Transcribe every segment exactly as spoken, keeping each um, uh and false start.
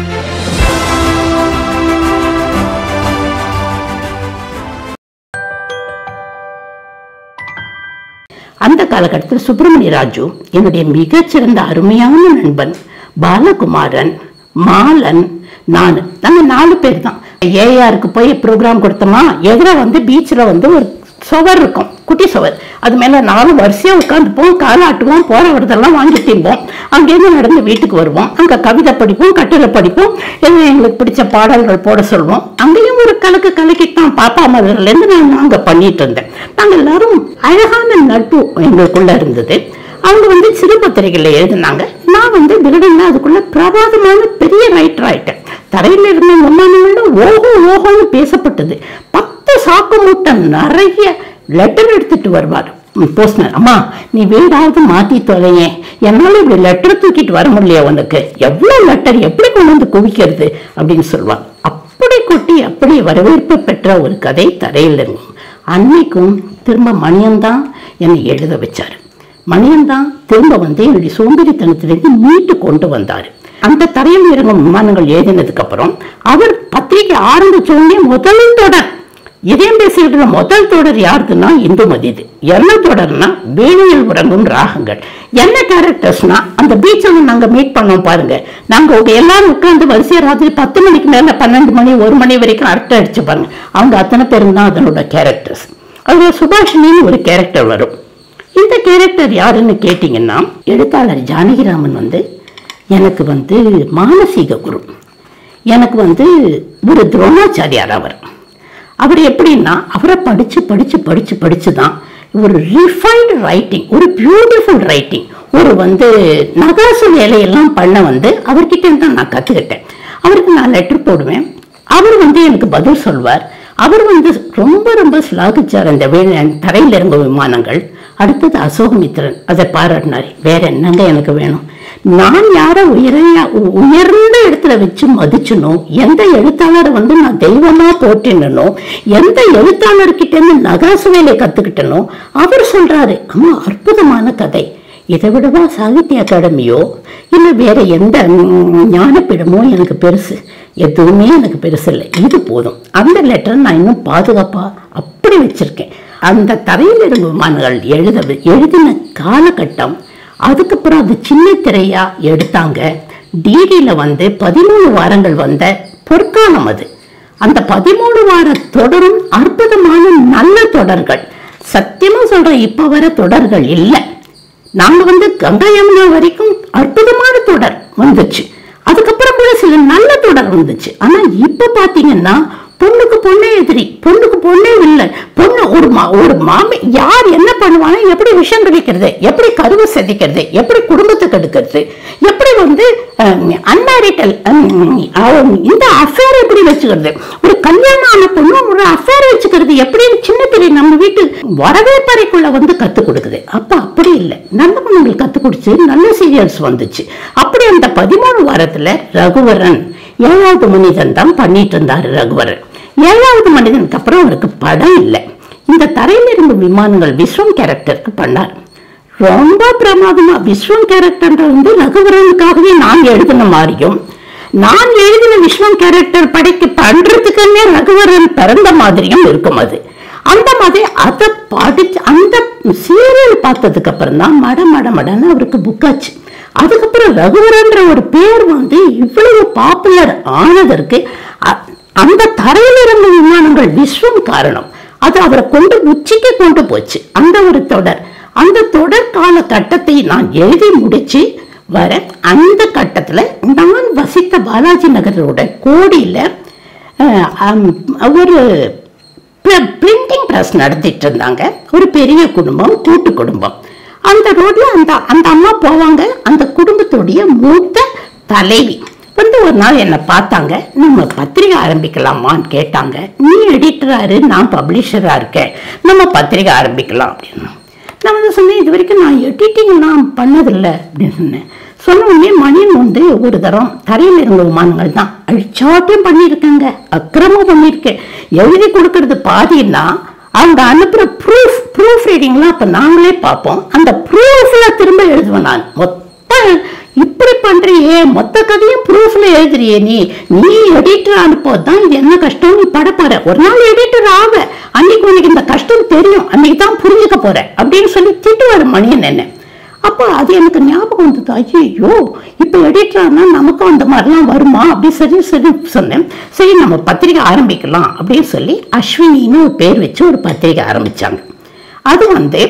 அந்த காலகட்டத்தில் சுப்பிரமணிய ராஜு என்னுடைய மிகச்சிறந்த அருமையான நண்பன். பாலகுமாரன், மாலன், நான், நாங்க நாலு பேர் தான். ஏஆருக்கு போய் ப்ரோக்ராம் கொடுத்தோமா, எதிர வந்து பீச்சில் வந்து ஒரு சுவர் இருக்கும், குட்டி சுவர். அது மேலே நாலு வரிசையாக உட்காந்துப்போம், காலாட்டுவோம், போகிற வரதெல்லாம் வாங்கி திம்போம். அங்கேருந்து நடந்து வீட்டுக்கு வருவோம். அங்கே கவிதை படிப்போம், கட்டுரை படிப்போம், எங்களுக்கு பிடிச்ச பாடல்கள் போட சொல்லுவோம். அங்கேயும் ஒரு கலக்கு கலக்கிட்டான். பாப்பா மதுரிலேருந்து நான் அங்கே பண்ணிட்டு இருந்தேன். நாங்கள் எல்லாரும் அழகான நட்பு எங்களுக்குள்ள இருந்தது. அவங்க வந்து சிறுபத்திரிகையில் எழுதினாங்க. நான் வந்து விருடனா அதுக்குள்ள பிரபாதமான பெரிய ரைட்டர் ஆயிட்டேன். தரையில் இருந்த விமானங்களும் ஓஹோ ஓஹோன்னு பேசப்பட்டது. பத்து சாக்கு மூட்டை நிறைய லெட்டர் எடுத்துட்டு வருவார் போஸ்ட்மேன். அம்மா நீ வீடாவது மாத்தி தொலையே, என்னால இப்படி லெட்டர் தூக்கிட்டு வர முடியல, உனக்கு எவ்வளவு லெட்டர் எப்படி கொண்டு வந்து குவிக்கிறது அப்படின்னு சொல்லுவாங்க. அப்படி கொட்டி அப்படி வரவேற்பு பெற்ற ஒரு கதை தரையில் இருக்கும். அன்னைக்கும் திரும்ப மணியன்தான் என்னை எழுத வச்சாரு. மணியன்தான் திரும்ப வந்து என்னுடைய சோம்பேறித்தனத்திலிருந்து மீட்டு கொண்டு வந்தாரு. அந்த தரையில் இறங்கும் விமானங்கள் எழுதினதுக்கு அப்புறம் அவர் பத்திரிகை ஆரம்பிச்ச உடனே முதல் தொடர் இதயம் பேசிக்கிட்டு முதல் தொடர் யாருக்குன்னா இந்துமதி. இது என்ன தொடர்னா வேணியில் உறங்கும் ராகங்கள். என்ன கேரக்டர்ஸ்னா அந்த பீச்சில் நாங்க மீட் பண்ணோம் பாருங்க. நாங்க எல்லாரும் உட்கார்ந்து வரிசையா ராத்திரி பத்து மணிக்கு மேல பன்னெண்டு மணி ஒரு மணி வரைக்கும் அரட்டை அடிச்சு பாருங்க. அவங்க அத்தனை பேரும் தான் அதனோட கேரக்டர்ஸ். அதுல சுபாஷினின்னு ஒரு கேரக்டர் வரும். இந்த கேரக்டர் யாருன்னு கேட்டீங்கன்னா எழுத்தாளர் ஜானகிராமன் வந்து எனக்கு வந்து மானசீக குரு, எனக்கு வந்து ஒரு துரோணாச்சாரியார். அவர் அவர் எப்படின்னா அவரை படிச்சு படிச்சு படிச்சு படிச்சுதான் ஒரு ரிஃபைன்டு ரைட்டிங், ஒரு பியூட்டிஃபுல் ரைட்டிங், ஒரு வந்து நகாசு வேலையெல்லாம் பண்ண வந்து அவர்கிட்ட தான் நான் கற்றுக்கிட்டேன். அவருக்கு நான் லெட்டர் போடுவேன், அவர் வந்து எனக்கு பதில் சொல்வார். அவர் வந்து ரொம்ப ரொம்ப ஸ்லாகிச்சார் அந்த வே தரையில் இறங்க விமானங்கள். அடுத்தது அசோகமித்திரன் அதை பாராட்டினார். வேற என்னங்க எனக்கு வேணும், நான் யாரை உயரையா உயர்ந்த இடத்துல வச்சு மதிச்சனோ, எந்த எழுத்தாளரை வந்து நான் தெய்வமா போற்றினோ, எந்த எழுத்தாளர்கிட்ட இருந்து நகாசு வேலையை கத்துக்கிட்டனோ அவர் சொல்றாரு, அம்மா அற்புதமான கதை, இதை விடவா சாகித்ய அகாடமியோ இல்லை வேற எந்த ஞானப்பீடமோ எனக்கு பெருசு, எதுவுமே எனக்கு பெருசு இல்லை, இது போதும். அந்த லெட்டர் நான் இன்னும் பாதுகாப்பா அப்படி வச்சிருக்கேன். அந்த தரையில் இருந்த விமானங்கள் எழுத எழுதின காலகட்டம், அதுக்கப்புறம் அது சின்ன திரையா எடுத்தாங்க. டிடியில வந்து பதிமூணு வாரங்கள் வந்த பொற்காலம் அது. அந்த பதிமூணு வார தொடரும் அற்புதமான நல்ல தொடர்கள். சத்தியமா சொல்றேன், இப்ப வர தொடர்கள் இல்லை. நாங்க வந்து கங்கா யமுனா வரைக்கும் அற்புதமான தொடர் வந்துச்சு. அதுக்கப்புறம் கூட சில நல்ல தொடர் வந்துச்சு. ஆனா இப்ப பாத்தீங்கன்னா பொண்ணுக்கு பொண்ணே எதிரி, பொண்ணுக்கு பொண்ணே இல்லை, பொண்ணு ஒரு மா ஒரு மாமி யார் என்ன பண்ணுவாங்க, எப்படி விஷம் கிடைக்கிறது, எப்படி கருவை செதிக்கிறது, எப்படி குடும்பத்தை கெடுக்கிறது, எப்படி வந்து அன்மேரிட்டல் இந்த அஃபேர் எப்படி வச்சுக்கிறது, ஒரு கல்யாணம் ஆன பொண்ணு ஒரு அஃபேர் வச்சுக்கிறது எப்படின்னு சின்ன பெரிய நம்ம வீட்டு வரவேற்பறைக்குள்ள வந்து கத்துக் கொடுக்குது. அப்ப அப்படி இல்லை, நல்ல பொண்ணுங்களுக்கு கத்துக் கொடுத்து நல்ல சீரியல்ஸ் வந்துச்சு. அப்படி அந்த பதிமூணு வாரத்துல ரகுவரன் ஏழாவது மனிதன் தான் பண்ணிட்டு இருந்தாரு. ரகுவரன் ஏழாவது மனிதனுக்கு அப்புறம் அவருக்கு படம் இல்லை. இந்த தரையில் இருந்த விமானங்கள் விஸ்வம் கேரக்டருக்கு பண்ணார். ரொம்ப பிரமாதமா விஸ்வம் கேரக்டர் வந்து ரகுவரனுக்காகவே நான் எழுதின மாதிரியும், நான் எழுதின விஸ்வம் கேரக்டர் படைக்க பண்றதுக்குன்னே ரகுவரன் பிறந்த மாதிரியும் இருக்கும். அது அந்த மாதிரி அதை படிச்சு அந்த சீரியல் பார்த்ததுக்கு அப்புறம் தான் மட மட மடன்னு அவருக்கு புக்காச்சு. அதுக்கப்புறம் ரகுவரன்ற ஒரு பேர் வந்து இவ்வளவு பாப்புலர் ஆனதற்கு அந்த தரையில் இருந்த விமானங்கள் விஸ்வம் காரணம். அது அவரை கொண்டு உச்சிக்கு கொண்டு போச்சு. அந்த ஒரு தொடர், அந்த தொடர் கால கட்டத்தை நான் எழுதி முடிச்சு வர அந்த கட்டத்துல நான் வசித்த பாலாஜி நகரோட கோடியில ஒரு பிரிண்டிங் பிரஸ் நடத்திட்டு இருந்தாங்க. ஒரு பெரிய குடும்பம், கூட்டு குடும்பம். அந்த ரோட்ல அந்த அந்த அம்மா போவாங்க. அந்த குடும்பத்துடைய மூத்த தலைவி வந்து ஒரு நாள் என்னை பார்த்தாங்க. நம்ம பத்திரிகை ஆரம்பிக்கலாமான்னு கேட்டாங்க. நீ எடிட்டராரு, நான் பப்ளிஷரா இருக்கேன், நம்ம பத்திரிகை ஆரம்பிக்கலாம் அப்படின்னு. நான் வந்து சொன்னேன், இது வரைக்கும் நான் எடிட்டிங் நான் பண்ணதில்லை அப்படின்னு சொன்னேன். சொன்ன உடனே மணியன் வந்து ஒரு தரம் தரையில் இருந்த விமானங்கள் தான் அழிச்சாட்டையும் பண்ணியிருக்கேங்க, அக்கிரமம் பண்ணியிருக்கேன். எழுதி கொடுக்கறது பாதின்னா அவங்க அனுப்புற ப்ரூஃப் ப்ரூஃப் ரீடிங்லாம் அப்போ நாங்களே பார்ப்போம். அந்த ப்ரூஃப்ல திரும்ப எழுதுவேன் நான். மொத்தம் இப்படி பண்றியே, மொத்த கதையும் ப்ரூஃப்ல எழுதுறியே, நீ நீ எடிட்டர் அனுப்போதான் இது என்ன கஷ்டம் நீ படப்பாரு, ஒரு நாள் எடிட்டர் ஆவ, அன்னைக்கு உனக்கு இந்த கஷ்டம் தெரியும், அன்னைக்கு தான் புரிஞ்சுக்க போற அப்படின்னு சொல்லி திட்டுவாரு மணியன் என்ன. அப்போ அது எனக்கு ஞாபகம் வந்தது, ஐயோ இப்ப எடிட்டர்னா நமக்கும் அந்த மாதிரிலாம் வருமா அப்படி சரி சரி சொன்னேன். சரி நம்ம பத்திரிகை ஆரம்பிக்கலாம் அப்படின்னு சொல்லி அஸ்வினின்னு ஒரு பேர் வச்சு ஒரு பத்திரிகை ஆரம்பிச்சாங்க. அது வந்து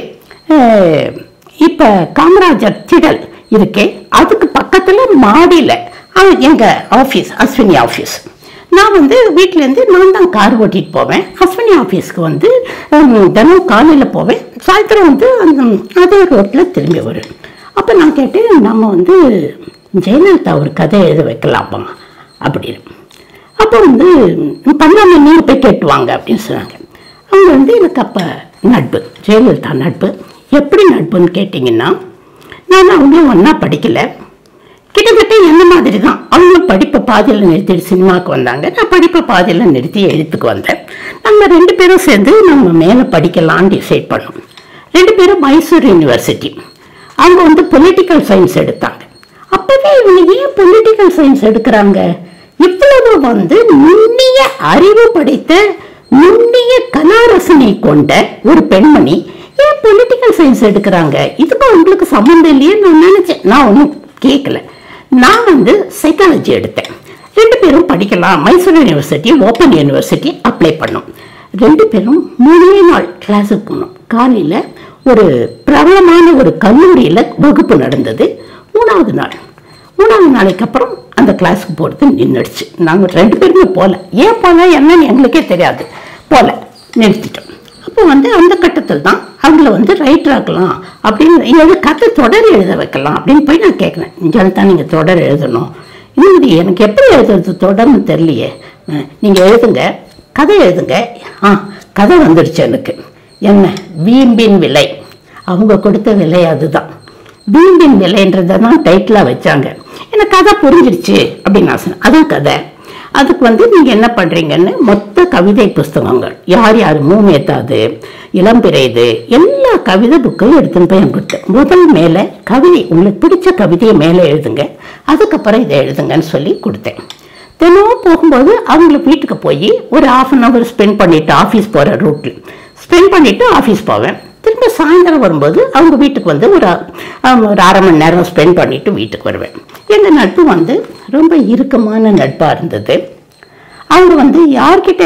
இப்ப காமராஜர் திடல் இருக்கே, அதுக்கு பக்கத்துல மாடியில எங்க ஆபீஸ், அஸ்வினி ஆபீஸ். நான் வந்து வீட்டுல இருந்து நான் தான் கார் ஓட்டிட்டு போவேன். அஸ்வினி ஆபீஸ்க்கு வந்து தினம் காலையில போவேன், சாயந்தரம் வந்து அந்த அதே ரோட்ல திரும்பி வருவேன். அப்ப நான் கேட்டேன், நம்ம வந்து ஜெயலலிதா ஒரு கதை எழுத வைக்கலாமா அப்படின்னு. அப்போ வந்து பண்ணாம நீங்க போய் கேட்டுவாங்க அப்படின்னு சொன்னாங்க. அவங்க வந்து எனக்கு அப்ப நட்பு, ஜெயலலிதா நட்பு. எப்படி நட்புன்னு கேட்டீங்கன்னா, நான் அவங்களும் ஒன்னா படிக்கல, கிட்டத்தட்ட என்ன மாதிரி தான். அவங்களும் படிப்பை பாதியில் நிறுத்திட்டு சினிமாவுக்கு வந்தாங்க, நான் படிப்பை பாதியில் நிறுத்தி எழுத்துக்கு வந்தேன். நம்ம ரெண்டு பேரும் சேர்ந்து நம்ம மேலே படிக்கலான்னு டிசைட் பண்ணோம். ரெண்டு பேரும் மைசூர் யூனிவர்சிட்டி, அவங்க வந்து பொலிட்டிக்கல் சயின்ஸ் எடுத்தாங்க. அப்பவே இவங்க ஏன் பொலிட்டிக்கல் சயின்ஸ் எடுக்கிறாங்க, இவ்வளவு வந்து நுண்ணிய அறிவு படைத்த நுண்ணிய கலாரசனை கொண்ட ஒரு பெண்மணி ஏன் பொலிட்டிக்கல் சயின்ஸ் எடுக்கிறாங்க, இதுக்கு உங்களுக்கு சம்மந்தம் இல்லையே நான் நினைச்சேன். நான் ஒன்றும் கேட்கல. நான் வந்து சைக்காலஜி எடுத்தேன். ரெண்டு பேரும் படிக்கலாம், Mysore university open university apply பண்ணோம். ரெண்டு பேரும் மூணே நாள் கிளாஸுக்கு போனோம். காலையில் ஒரு பிரபலமான ஒரு கல்லூரியில் வகுப்பு நடந்தது. மூணாவது நாள் மூணாவது நாளைக்கு அப்புறம் அந்த கிளாஸுக்கு போகிறது நின்றுடுச்சு. நாங்கள் ரெண்டு பேருமே போகல. ஏன் போல என்னன்னு எங்களுக்கே தெரியாது, போல நிறுத்திட்டோம். அப்போ வந்து அந்த கட்டத்தில் தான் அவங்கள வந்து ரைட்டர் ஆக்கலாம் அப்படின்னு, எழுத கதை தொடர் எழுத வைக்கலாம் அப்படின்னு போய் நான் கேட்குறேன். ஜெயலலிதா நீங்கள் தொடர் எழுதணும், இன்னும் எனக்கு எப்படி எழுதுறது தொடர்னு தெரியலையே, நீங்கள் எழுதுங்க, கதை எழுதுங்க. ஆ கதை வந்துடுச்சு எனக்கு. என்ன, வீம்பின் விலை, அவங்க கொடுத்த விலை அதுதான், வீம்பின் விலைன்றதை தான் டைட்டிலாக வச்சாங்க. எனக்கு கதை புரிஞ்சிடுச்சு அப்படின்னு நான் சொன்னேன். அதான் கதை. அதுக்கு வந்து நீங்கள் என்ன பண்ணுறீங்கன்னு மொத்த கவிதை புஸ்தகங்கள், யார் யார் மூமேத்தாது, இளம்பிறைது, எல்லா கவிதை புக்கையும் எடுத்துன்னு போய் கொடுத்தேன். முதல் மேலே கவிதை, உங்களுக்கு பிடிச்ச கவிதையை மேலே எழுதுங்க, அதுக்கப்புறம் இதை எழுதுங்கன்னு சொல்லி கொடுத்தேன். தினமும் போகும்போது அவங்களுக்கு வீட்டுக்கு போய் ஒரு ஹாஃப் அன் ஹவர் ஸ்பெண்ட் பண்ணிவிட்டு, ஆஃபீஸ் போகிற ரூட்டில் ஸ்பெண்ட் பண்ணிவிட்டு ஆஃபீஸ் போவேன். திரும்ப சாயந்தரம் வரும்போது அவங்க வீட்டுக்கு வந்து ஒரு ஒரு அரை மணி நேரம் ஸ்பெண்ட் பண்ணிவிட்டு வீட்டுக்கு வருவேன். எங்கள் நட்பு வந்து ரொம்ப இறுக்கமான நட்பாக இருந்தது. அவங்க வந்து யார்கிட்ட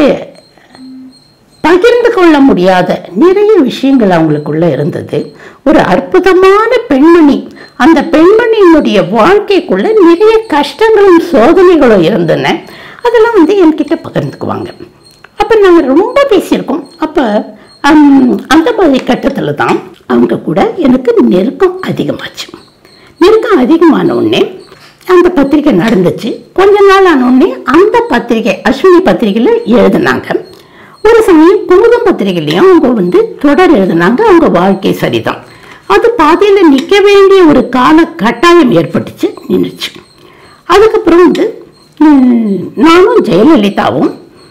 பகிர்ந்து கொள்ள முடியாத நிறைய விஷயங்கள் அவங்களுக்குள்ள இருந்தது. ஒரு அற்புதமான பெண்மணி, அந்த பெண்மணியினுடைய வாழ்க்கைக்குள்ள நிறைய கஷ்டங்களும் சோதனைகளும் இருந்தன. அதெல்லாம் வந்து என்கிட்ட பகிர்ந்துக்குவாங்க. அப்போ நாங்கள் ரொம்ப பேசியிருக்கோம். அப்போ அந்த மாதிரி கட்டத்தில் தான் அவங்க கூட எனக்கு நெருக்கம் அதிகமாச்சு. நெருக்கம் அதிகமான உடனே அந்த பத்திரிகை நடந்துச்சு. கொஞ்ச நாள் ஆன உடனே அந்த பத்திரிகை அஸ்வினி பத்திரிகையில் எழுதினாங்க. ஒரு சமயம் குமுதம் பத்திரிகையிலையும் அவங்க வந்து தொடர் எழுதினாங்க. அவங்க வாழ்க்கை சரிதான். அது பாதையில் நிற்க வேண்டிய ஒரு கால கட்டாயம் ஏற்பட்டுச்சு, நின்றுச்சு. அதுக்கப்புறம் வந்து நானும் ஜெயலலிதாவும்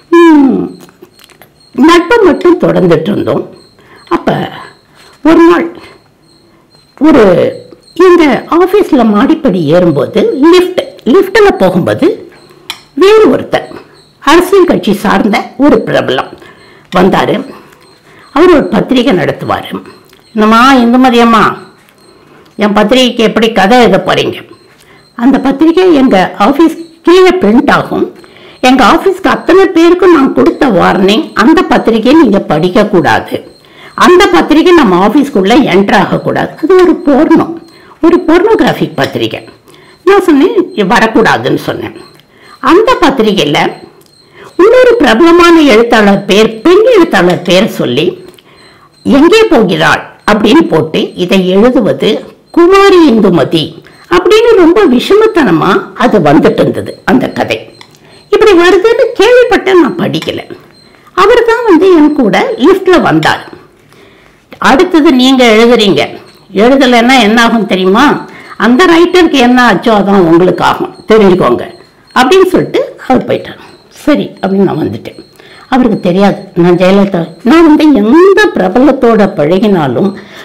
நட்பை மட்டும் தொடர்ந்துட்டு இருந்தோம். அப்போ ஒரு நாள் ஒரு இந்த ஆஃபீஸில் மாடிப்படி ஏறும்போது லிஃப்ட் லிஃப்டில் போகும்போது வேறு ஒருத்தர் அரசியல் கட்சி சார்ந்த ஒரு பிரபலம் வந்தார். அவர் ஒரு பத்திரிகை நடத்துவார். என்னம்மா இந்துமதி அம்மா, என் பத்திரிகைக்கு எப்படி கதை எழுத போகிறீங்க? அந்த பத்திரிகை எங்கள் ஆஃபீஸ் கீழே பிரிண்ட் ஆகும். எங்கள் ஆஃபீஸ்க்கு அத்தனை பேருக்கும் நான் கொடுத்த வார்னிங், அந்த பத்திரிகையை நீங்கள் படிக்கக்கூடாது, அந்த பத்திரிகை நம்ம ஆஃபீஸ்க்குள்ளே என்ட்ரு ஆகக்கூடாது, அது ஒரு போர்னோ ஒரு போர்னோகிராஃபிக் பத்திரிகை. நான் சொன்னேன் வரக்கூடாதுன்னு சொன்னேன். அந்த பத்திரிகையில் இன்னொரு பிரபலமான எழுத்தாளர் பேர், பெண் எழுத்தாளர் பேர் சொல்லி எங்கே போகிறாள் அப்படின்னு போட்டு இதை எழுதுவது குமாரி இந்துமதி அப்படின்னு ரொம்ப விஷமத்தனமா அது வந்துட்டு இருந்தது அந்த கதை. இப்படி வருதுன்னு கேள்விப்பட்ட நான் படிக்கல. அவர் தான் வந்து என் கூட லிஃப்ட்ல வந்தார். அடுத்தது நீங்க எழுதுறீங்க, எழுதலைன்னா என்ன ஆகும் தெரியுமா? அந்த ரைட்டருக்கு என்ன ஆச்சோ அதான் உங்களுக்கு ஆகும், தெரிஞ்சுக்கோங்க அப்படின்னு சொல்லிட்டு அவர் போயிட்டார். சரி அப்படின்னு நான் வந்துட்டேன். அவருக்கு தெரியாது நான் ஜெயலலிதா. நான் வந்து எந்த பிரபலத்தோட பழகினாலும்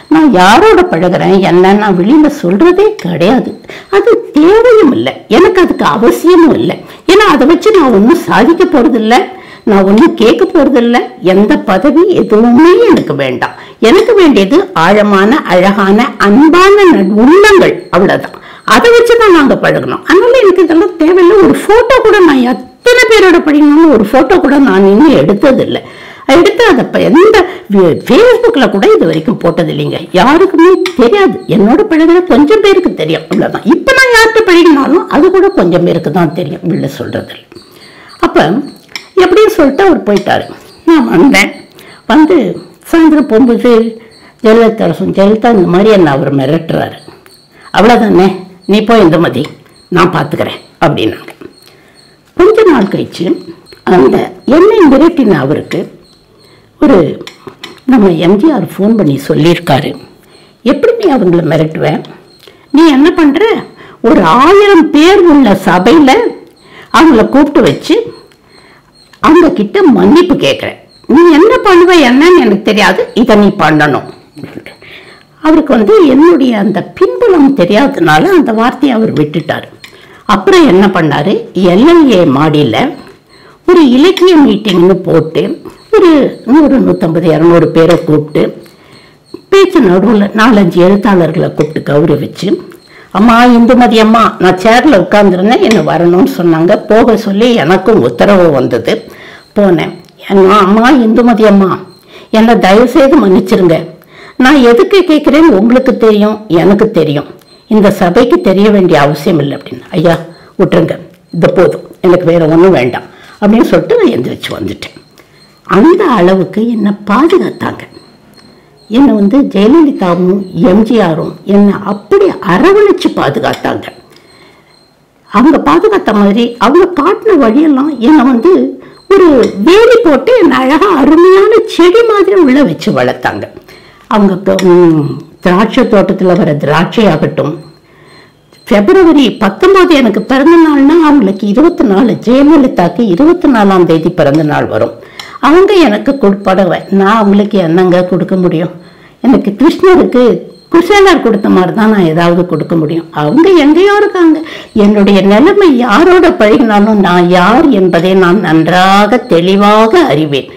நான் யாரோட பழகிறேன் என்ன நான் வெளியில சொல்றதே கிடையாது. அது தேவையும் இல்லை, எனக்கு அதுக்கு அவசியமும் இல்லை. ஏன்னா அதை வச்சு நான் ஒன்றும் சாதிக்க போறது இல்லை, நான் ஒன்றும் கேட்க போறது இல்லை. எந்த பதவி எதுவுமே எனக்கு வேண்டாம். எனக்கு வேண்டியது ஆழமான அழகான அன்பான உள்ளங்கள், அவ்வளவுதான். அதை வச்சுதான் நாங்க பழகணும். அதனால எனக்கு இதெல்லாம் தேவையில்லை. ஒரு போட்டோ கூட நான் எத்தனை பேரோட படிக்கணும்னு ஒரு போட்டோ கூட நான் இன்னும் எடுத்தது இல்லை. எடுத்து அதை எந்த ஃபேஸ்புக்ல கூட இது வரைக்கும் போட்டது இல்லைங்க. யாருக்குமே தெரியாது. என்னோட பழகிற கொஞ்சம் பேருக்கு தெரியும், அவ்வளவுதான். இப்ப நான் யார்கிட்ட பழகினாலும் அது கூட கொஞ்சம் பேருக்கு தான் தெரியும், இல்லை சொல்றது இல்லை. அப்ப எப்படின்னு சொல்லிட்டு அவர் போயிட்டாரு. நான் வந்தேன். வந்து சாயந்தரம் போகும்போது ஜெயலலிதா ஜெயலலிதா இந்த மாதிரி என்ன அவர் மிரட்டுறாரு. அவ்வளோதானே, நீ போய் இந்துமதி, நான் பார்த்துக்கிறேன் அப்படின்னாங்க. கொஞ்ச நாள் கழிச்சு அந்த என்னை மிரட்டின அவருக்கு ஒரு நம்ம எம்ஜிஆர் ஃபோன் பண்ணி சொல்லியிருக்காரு, எப்படி நீ அவங்கள மிரட்டுவேன், நீ என்ன பண்ணுற, ஒரு ஆயிரம் பேர் உள்ள சபையில் அவங்கள கூப்பிட்டு வச்சு அவங்க கிட்ட மன்னிப்பு கேட்குறேன். நீ என்ன பண்ணுவ என்னன்னு எனக்கு தெரியாது, இதை நீ பண்ணணும். அவருக்கு வந்து என்னுடைய அந்த பின்புலம் தெரியாததுனால அந்த வார்த்தையை அவர் விட்டுட்டார். அப்புறம் என்ன பண்ணாரு, எல்எல்ஏ மாடியில் ஒரு இலக்கிய மீட்டிங்னு போட்டு ஒரு நூறு நூற்றம்பது இரநூறு பேரை கூப்பிட்டு பேச்சு நடுவில் நாலஞ்சு எழுத்தாளர்களை கூப்பிட்டு கௌரவிச்சு, அம்மா இந்துமதி அம்மா, நான் சேரில் உட்காந்துருந்தேன், என்னை வரணும்னு சொன்னாங்க. போக சொல்லி எனக்கும் உத்தரவு வந்தது. போனேன். அம்மா இந்துமதி அம்மா, என்னை தயவுசெய்து மன்னிச்சிருங்க. நான் எதுக்கு கேட்குறேன்னு உங்களுக்கு தெரியும், எனக்கு தெரியும். இந்த சபைக்கு தெரிய வேண்டிய அவசியம் இல்லை அப்படின்னு. ஐயா விட்டுருங்க, இது போதும், எனக்கு வேற ஒன்றும் வேண்டாம் அப்படின்னு சொல்லிட்டு நான் எந்திரிச்சு வந்துட்டேன். அந்த அளவுக்கு என்னை பாதுகாத்தாங்க. என்னை வந்து ஜெயலலிதாவும் எம்ஜிஆரும் என்னை அப்படி அரவணைச்சு பாதுகாத்தாங்க. அவங்க பாதுகாத்த மாதிரி அவங்க காட்டின வழியெல்லாம் என்னை வந்து ஒரு வேலி போட்டு என்னை அழகா அருமையான செடி மாதிரி உள்ள வச்சு வளர்த்தாங்க. அவங்க திராட்சை தோட்டத்தில் வர திராட்சை ஆகட்டும், பிப்ரவரி பத்தொன்பது எனக்கு பிறந்த நாள்னா அவங்களுக்கு இருபத்தி நாலு ஜெயலலிதாக்கு இருபத்தி நாலாம் தேதி பிறந்த நாள் வரும். அவங்க எனக்கு கொடுப்படவை, நான் அவங்களுக்கு என்னங்க கொடுக்க முடியும்? எனக்கு கிருஷ்ணருக்கு குசேலர் கொடுத்த மாதிரி தான் நான் ஏதாவது கொடுக்க முடியும். அவங்க எங்கேயோ இருக்காங்க. என்னுடைய நிலைமை யாரோட பழகினாலும் நான் யார் என்பதை நான் நன்றாக தெளிவாக அறிவேன்.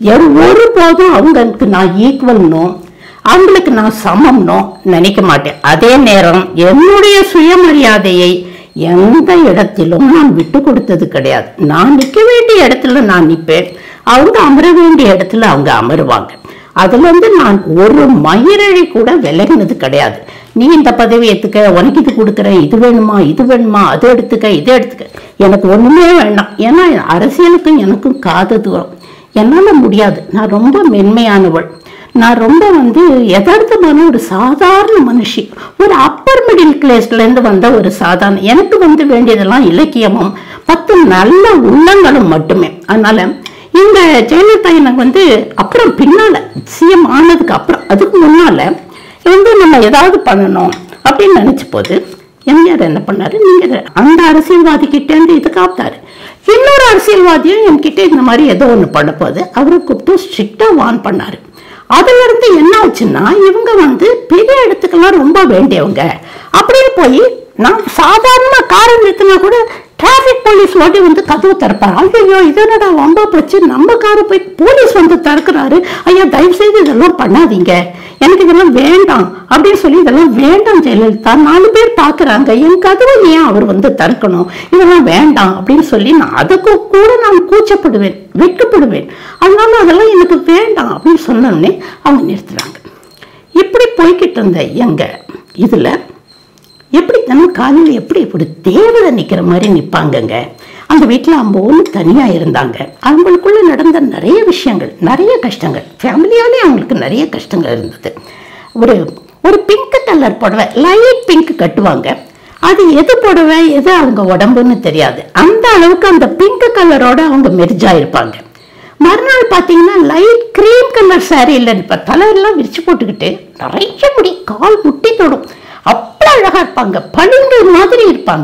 ஒரு போதும் அவங்களுக்கு நான் ஈக்குவல்னோ அவங்களுக்கு நான் சமம்னோ நினைக்க மாட்டேன். அதே நேரம் என்னுடைய சுயமரியாதையை எந்த இடத்திலும் நான் விட்டு கொடுத்தது கிடையாது. நான் நிற்க வேண்டிய இடத்துல நான் நிற்பேன், அவங்க அமர வேண்டிய இடத்துல அவங்க அமருவாங்க. அதுல இருந்து நான் ஒரு மயிரழி கூட விலகினது கிடையாது. நீ இந்த பதவி எடுத்துக்க, உனக்கு இது கொடுக்குறேன், இது வேணுமா இது வேணுமா, அது எடுத்துக்க இது எடுத்துக்க, எனக்கு ஒண்ணுமே வேண்டாம். ஏன்னா அரசியலுக்கும் எனக்கும் காது தூரம், என்னால முடியாது. நான் ரொம்ப மென்மையானவள். நான் ரொம்ப வந்து யதார்த்தமான ஒரு சாதாரண மனுஷி, ஒரு அப்பர் மிடில் கிளாஸ்ல இருந்து வந்த ஒரு சாதாரண. எனக்கு வந்து வேண்டியதெல்லாம் இலக்கியமும் பத்து நல்ல உள்ளங்களும் மட்டுமே. அதனால இந்த ஜெயலலிதா எனக்கு வந்து அப்புறம் பின்னால சிஎம் ஆனதுக்கு அப்புறம், அதுக்கு முன்னால வந்து நம்ம ஏதாவது பண்ணணும் அப்படின்னு நினைச்ச போது எம்ஜிஆர் என்ன பண்ணாரு, நீங்க அந்த அரசியல்வாதி கிட்டே இருந்து இது காத்தாரு. இன்னொரு அரசியல்வாதியும் என்கிட்ட இந்த மாதிரி ஏதோ ஒண்ணு பண்ண போது அவரை கூப்பிட்டு ஸ்ட்ரிக்டா வார்ன் பண்ணாரு. அதுல இருந்து என்ன ஆச்சுன்னா, இவங்க வந்து பெரிய இடத்துக்கெல்லாம் ரொம்ப வேண்டியவங்க அப்படின்னு போய், நான் சாதாரணமா காரை நிறுத்தினா கூட டிராபிக் போலீஸ் ஓட்டி வந்து கதவு திறப்பாரு. ஐயோ இதனடா வம்பா போச்சு, நம்ம காரை போய் போலீஸ் வந்து திறக்கிறாரு, ஐயா தயவு செய்து இதெல்லாம் பண்ணாதீங்க, எனக்கு இதெல்லாம் வேண்டாம் அப்படின்னு சொல்லி, இதெல்லாம் வேண்டாம் ஜெயலலிதா, நாலு பேர் பாக்குறாங்க, என் கதவை ஏன் அவர் வந்து திறக்கணும், இதெல்லாம் வேண்டாம் அப்படின்னு சொல்லி நான் அதுக்கு கூட நான் கூச்சப்படுவேன், வெட்கப்படுவேன். அதனால அதெல்லாம் எனக்கு வேண்டாம் அப்படின்னு சொன்னோடனே அவங்க நிறுத்துறாங்க. இப்படி போய்கிட்டு இருந்த எங்க இதுல எப்படி நம்ம காலையில் எப்படி இப்படி தேவதை நிற்கிற மாதிரி நிற்பாங்கங்க. அந்த வீட்டில் அம்போன்னு தனியாக இருந்தாங்க. அவங்களுக்குள்ள நடந்த நிறைய விஷயங்கள், நிறைய கஷ்டங்கள், ஃபேமிலியாலே அவங்களுக்கு நிறைய கஷ்டங்கள் இருந்தது. ஒரு ஒரு பிங்க் கலர் புடவை, லைட் பிங்க் கட்டுவாங்க. அது எது புடவை எது அவங்க உடம்புன்னு தெரியாது. அந்த அளவுக்கு அந்த பிங்க் கலரோட அவங்க மெர்ஜா இருப்பாங்க. மறுநாள் பார்த்தீங்கன்னா லைட் கிரீம் கலர் சாரியில் இருப்பார், தலையெல்லாம் விரிச்சு போட்டுக்கிட்டு, நிறைய முடி, கால் முட்டி தொடும், அவ்வளோ அழகா இருப்பாங்க, பளிங்கு மாதிரி இருப்பாங்க.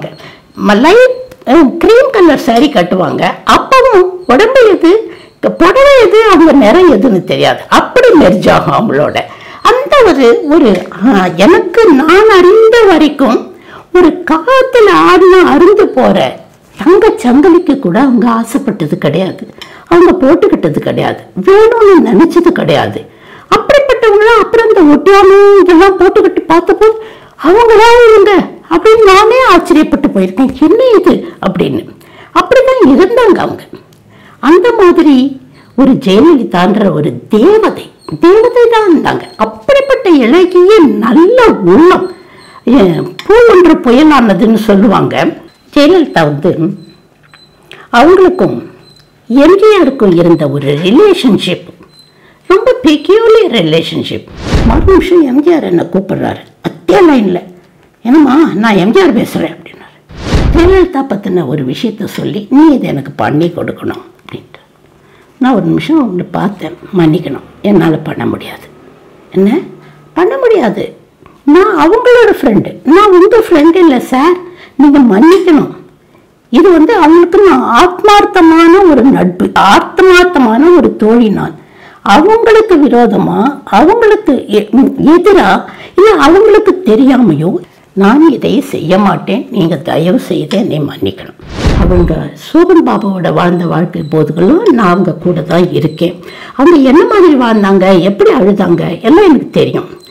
லைட் கிரீம் கலர் சாரி கட்டுவாங்க. அப்பவும் உடம்பு எது புடவை எது அவங்க நிறம் எதுன்னு தெரியாது, அப்படி மெர்ஜாகும் அவங்களோட. அந்த ரெண்டாவது ஒரு எனக்கு நான் அறிந்த வரைக்கும் ஒரு காத்துல ஆடினா அருந்து போற தங்க சங்கலிக்கு கூட அவங்க ஆசைப்பட்டது கிடையாது, அவங்க போட்டுக்கிட்டது கிடையாது, வேணும்னு நினைச்சது கிடையாது. அப்படிப்பட்டவங்களாம் அப்புறம் இந்த ஒட்டியானும் இதெல்லாம் போட்டுக்கிட்டு பார்த்தப்போ அவங்களா இருங்க அப்படின்னு நானே ஆச்சரியப்பட்டு போயிருக்கேன். என்ன இது அப்படின்னு. அப்படிதான் இருந்தாங்க அவங்க. அந்த மாதிரி ஒரு ஜெயலலிதான்ற ஒரு தேவதை தேவதை தான் இருந்தாங்க. அப்படிப்பட்ட இலக்கிய நல்ல உள்ளம், பூ ஒன்று புயலானதுன்னு சொல்லுவாங்க. ஜெயலலிதா வந்து அவங்களுக்கும் எம்ஜிஆருக்கும் இருந்த ஒரு ரிலேஷன்ஷிப் ரொம்ப பெக்யூலியர் ரிலேஷன்ஷிப். மறு நிமிஷம் எம்ஜிஆர் என்ன கூப்பிடுறாரு அதே லைன்ல, என்னம்மா நான் எம்ஜிஆர் பேசுறேன் அப்படின்னாரு. ஜெயலலிதா பத்தின ஒரு விஷயத்த சொல்லி நீ இதை எனக்கு பண்ணி கொடுக்கணும் அப்படின்ட்டு. நான் ஒரு நிமிஷம் அவங்களை பார்த்தேன், மன்னிக்கணும் என்னால் பண்ண முடியாது. என்ன பண்ண முடியாது? நான் அவங்களோட ஃப்ரெண்டு, நான் உங்கள் ஃப்ரெண்டு இல்லை சார், நீங்கள் மன்னிக்கணும். இது வந்து அவங்களுக்கு நான் ஆத்மார்த்தமான ஒரு நட்பு, ஆத்மார்த்தமான ஒரு தோழி. நான் அவங்களுக்கு விரோதமா, அவங்களுக்கு எதிரா, இல்லை அவங்களுக்கு தெரியாமையோ நான் இதை செய்ய மாட்டேன், நீங்கள் தயவு செய்து என்னை மன்னிக்கணும். அவங்க சோபன் பாபாவோட வாழ்ந்த வாழ்க்கை போதுகளும் நான் அவங்க கூட தான் இருக்கேன். அவங்க என்ன மாதிரி வாழ்ந்தாங்க, எப்படி அழுதாங்க எல்லாம் எனக்கு தெரியும்.